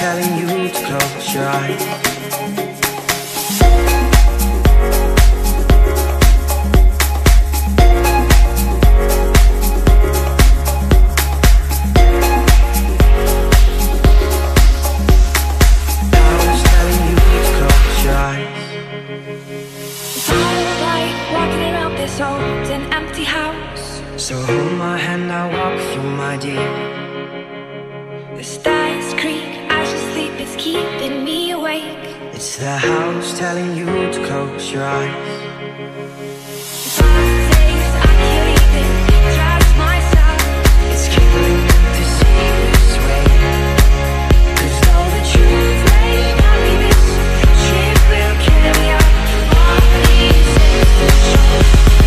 telling you to close your eyes. Old and empty house. So hold my hand, I'll walk with you, my dear. The stars creak as you sleep, it's keeping me awake. It's the house telling you to close your eyes. Days I can't even trust myself. It's killing me to see you this way. 'Cause all the truth may not be this. Shit will carry out all these things.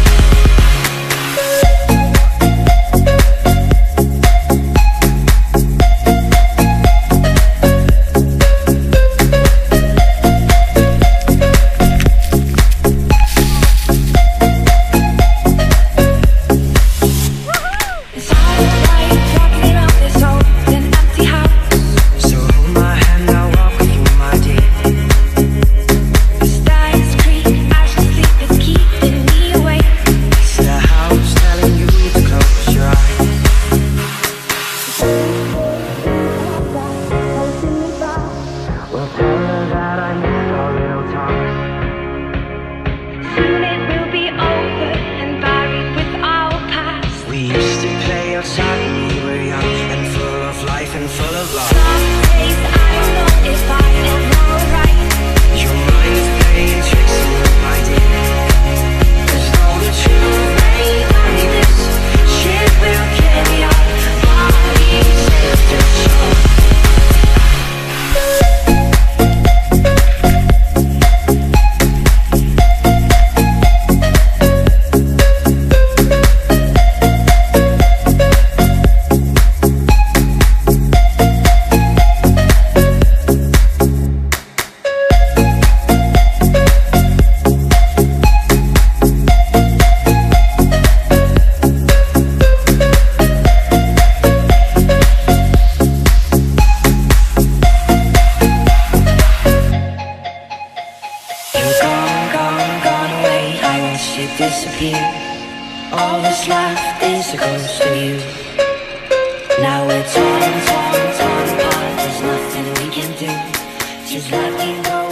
And full of love. Some days I don't know if I am alright. Your mind is playing tricks on you, my dear. 'Cause all the truth may not be this. Shit will carry our bodies after show. Disappear. All that's left is a ghost of you. Now we're torn apart. There's nothing we can do. Just let me go.